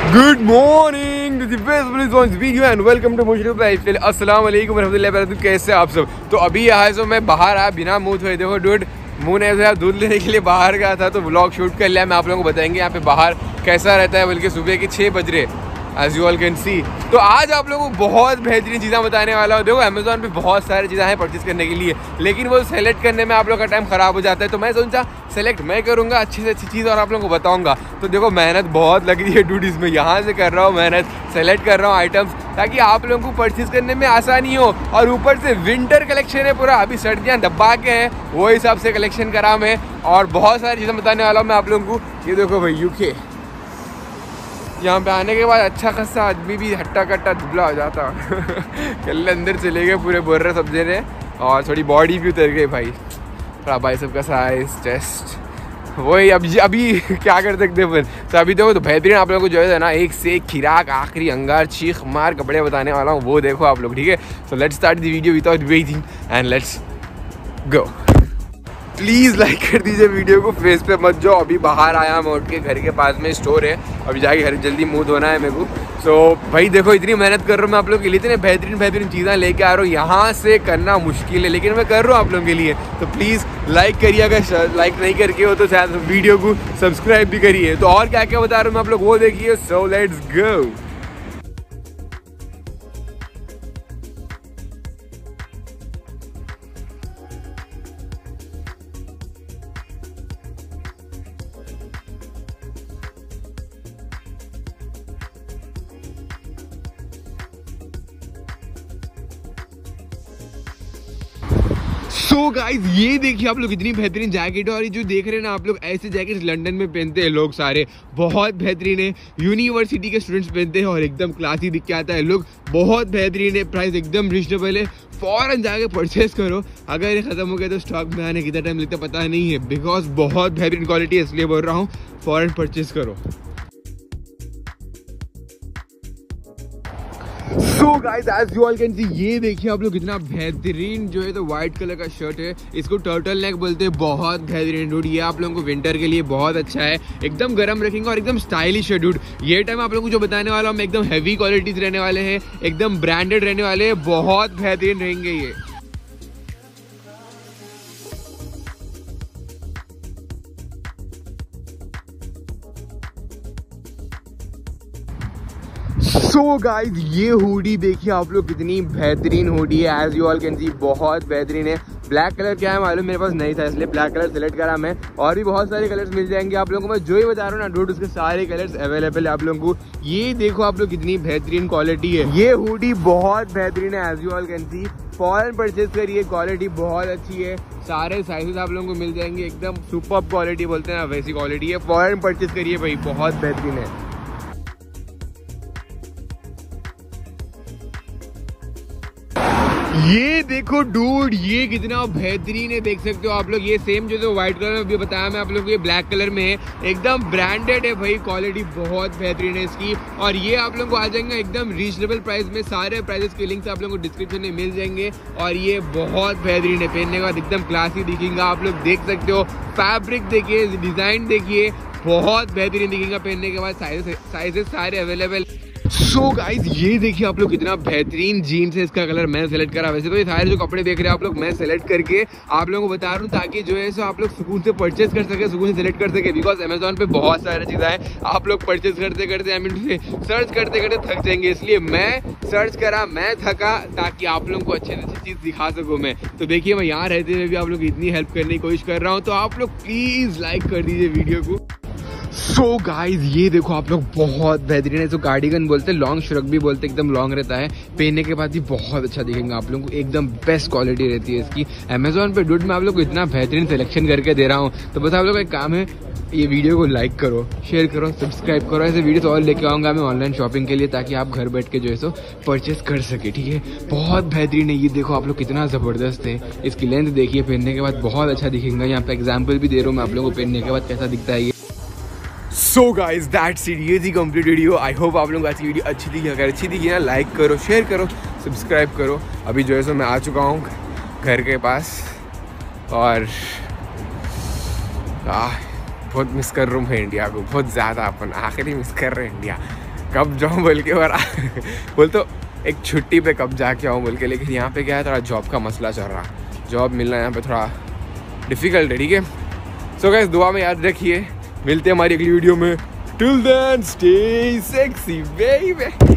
Good morning, this is best video and welcome to Musharraf lifestyle. अस्सलाम वालेकुम वरहमतुल्लाहि वबरकातुहू। कैसे आप सब? तो अभी यहाँ से मैं बाहर आया बिना मुँह धोए। देखो डूड, मुँह नहीं धोया, दूध लेने के लिए बाहर गया था तो व्लॉग शूट कर लिया। मैं आप लोगों को बताएंगे यहाँ पे बाहर कैसा रहता है, बल्कि सुबह के 6 बज रहे as you all can see. तो आज आप लोगों को बहुत बेहतरीन चीज़ें बताने वाला हूँ। देखो अमेज़ॉन पे बहुत सारी चीज़ें हैं परचेज़ करने के लिए, लेकिन वो सेलेक्ट करने में आप लोग का टाइम ख़राब हो जाता है। तो मैं सोचा सेलेक्ट मैं करूँगा अच्छी से अच्छी चीज़ और आप लोगों को बताऊँगा। तो देखो मेहनत बहुत लग रही है डूड, इसमें यहाँ से कर रहा हूँ मेहनत, सेलेक्ट कर रहा हूँ आइटम्स ताकि आप लोगों को परचेज़ करने में आसानी हो। और ऊपर से विंटर कलेक्शन है पूरा, अभी सर्दियाँ दबा के हैं वो हिसाब से कलेक्शन करा मैं, और बहुत सारी चीज़ें बताने वाला हूँ मैं आप लोगों को। ये देखो भाई यूके, यहाँ पे आने के बाद अच्छा खासा आदमी भी हट्टा कट्टा दुबला हो जाता कल अंदर चले गए पूरे बोल रहे सब जने, और थोड़ी बॉडी भी उतर गई भाई, थोड़ा भाई सबका साइज चेस्ट वही। अभी क्या कर सकते हैं फिर। तो अभी देखो तो बेहतरीन आप लोगों को जो है ना एक से एक खिराक आखिरी अंगार चीख मार कपड़े बताने वाला हूँ, वो देखो आप लोग, ठीक है। So let's start the video without waiting and let's go. Please like कर दीजिए वीडियो को, फेस पे मत जाओ। अभी बाहर आया मैं उठ के, घर के पास में स्टोर है, अभी जाके घर जल्दी मुंह धोना है मेरे को। सो भाई देखो इतनी मेहनत कर रहा हूँ मैं आप लोगों के लिए, इतने बेहतरीन चीज़ें लेके आ रहा हूँ। यहाँ से करना मुश्किल है लेकिन मैं कर रहा हूँ आप लोगों के लिए। तो प्लीज़ लाइक करिए, अगर लाइक नहीं करके हो तो शायद वीडियो को सब्सक्राइब भी करिए। तो और क्या क्या बता रहा हूँ मैं आप लोग वो देखिए। So let's go. So guys ये देखिए आप लोग इतनी बेहतरीन जैकेट है, और ये जो देख रहे हैं ना आप लोग, ऐसे जैकेट लंदन में पहनते हैं लोग सारे, बहुत बेहतरीन है। यूनिवर्सिटी के स्टूडेंट्स पहनते हैं और एकदम क्लासी दिख के आता है लुक, बहुत बेहतरीन है, प्राइस एकदम रिजनेबल है। फौरन जाके परचेस करो, अगर ये खत्म हो गया तो स्टॉक में आने कितना टाइम लगता पता नहीं है, बिकॉज बहुत बेहतरीन क्वालिटी है, इसलिए बोल रहा हूँ फौरन परचेस करो। So guys as you all can see, ये देखिए आप लोग कितना बेहतरीन जो है तो व्हाइट कलर का शर्ट है, इसको टर्टल नेक बोलते हैं, बहुत बेहतरीन डूड। ये आप लोगों को विंटर के लिए बहुत अच्छा है, एकदम गर्म रखेंगे और एकदम स्टाइलिश है डूड। ये टाइम आप लोगों को जो बताने वाला हूँ एकदम हैवी क्वालिटीज रहने वाले हैं, एकदम ब्रांडेड रहने वाले हैं, बहुत बेहतरीन रहेंगे ये। सो गाइज ये हुडी देखिए आप लोग कितनी बेहतरीन हुडी है, as you all can see, बहुत बेहतरीन है। ब्लैक कलर क्या है मालूम, मेरे पास नहीं था इसलिए ब्लैक कलर सेलेक्ट करा मैं, और भी बहुत सारे कलर्स मिल जाएंगे आप लोगों को। मैं जो ही बता रहा हूँ ना डूड, उसके सारे कलर्स अवेलेबल है आप लोगों को। ये देखो आप लोग कितनी बेहतरीन क्वालिटी है, ये हुडी बहुत बेहतरीन है, as you all can see. फॉरन परचेज करिए, क्वालिटी बहुत अच्छी है, सारे साइजेस आप लोगों को मिल जाएंगे, एकदम सुपर क्वालिटी बोलते हैं ना वैसी क्वालिटी है। फॉरन परचेज करिए भाई, बहुत बेहतरीन है। ये देखो डूड, ये कितना बेहतरीन है, देख सकते हो आप लोग। ये सेम जो व्हाइट कलर में अभी बताया मैं आप लोग को, ये ब्लैक कलर में है, एकदम ब्रांडेड है भाई, क्वालिटी बहुत बेहतरीन है इसकी। और ये आप लोगों को आ जाएंगे एकदम रीजनेबल प्राइस में, सारे प्राइसेस के लिंक्स आप लोगों को डिस्क्रिप्शन में मिल जाएंगे। और ये बहुत बेहतरीन है, पहनने के बाद एकदम क्लासी दिखेगा, आप लोग देख सकते हो। फैब्रिक देखिए, डिजाइन देखिए, बहुत बेहतरीन दिखेगा पहनने के बाद, साइजेस सारे अवेलेबल। सो गाइज ये देखिए आप लोग कितना बेहतरीन जीन्स है, इसका कलर मैं सेलेक्ट करा। वैसे तो ये सारे जो कपड़े देख रहे हैं आप लोग मैं सेलेक्ट करके आप लोगों को बता रहा हूँ, ताकि जो है सो आप लोग सुकून से परचेज कर सके, सुकून से सेलेक्ट कर सके। बिकॉज अमेजोन पे बहुत सारी चीज़ें हैं, आप लोग परचेज करते करते आई मीन सर्च करते करते थक जाएंगे, इसलिए मैं सर्च करा, मैं थका, ताकि आप लोगों को अच्छे से अच्छी चीज़ दिखा सकूँ मैं। तो देखिए मैं यहाँ रहते हुए भी आप लोग इतनी हेल्प करने की कोशिश कर रहा हूँ, तो आप लोग प्लीज़ लाइक कर दीजिए वीडियो को। सो गाइज ये देखो आप लोग, बहुत बेहतरीन है, इसको कार्डिगन बोलते हैं, लॉन्ग श्रग भी बोलते हैं, एकदम लॉन्ग रहता है, पहनने के बाद भी बहुत अच्छा दिखेगा आप लोगों को, एकदम बेस्ट क्वालिटी रहती है इसकी। अमेजोन पे डूड मैं आप लोग को इतना बेहतरीन सिलेक्शन करके दे रहा हूँ, तो बस आप लोग का एक काम है, ये वीडियो को लाइक करो, शेयर करो, सब्सक्राइब करो। ऐसे वीडियोस और लेके आऊँगा मैं ऑनलाइन शॉपिंग के लिए, ताकि आप घर बैठ के जो है सो परचेस कर सके, ठीक है। बहुत बेहतरीन है, ये देखो आप लोग कितना ज़बरदस्त है, इसकी लेंथ देखिए, पहनने के बाद बहुत अच्छा दिखेगा। यहाँ पे एग्जाम्पल भी दे रहा हूँ मैं आप लोगों को, पहनने के बाद कैसा दिखता है ये। सो गाइज दैट्स इट, ये थी कंप्लीट वीडियो। आई होप आप लोगों को आज की वीडियो अच्छी थी। अगर अच्छी थी ना, लाइक करो, शेयर करो, सब्सक्राइब करो। अभी जो है सो मैं आ चुका हूँ घर के पास, और बहुत मिस कर रहा हूँ मैं इंडिया को, बहुत ज़्यादा। अपन आखिरी मिस कर रहे हैं इंडिया। कब जाऊँ बोल के, और बोल तो एक छुट्टी पे कब जाके आऊँ बोल के। लेकिन यहाँ पे क्या है, थोड़ा जॉब का मसला चल रहा, जॉब मिलना यहाँ पे थोड़ा डिफ़िकल्ट है, ठीक है। सो गाइस दुआ में याद रखिए, मिलते हैं हमारी अगली वीडियो में। Till then stay sexy baby.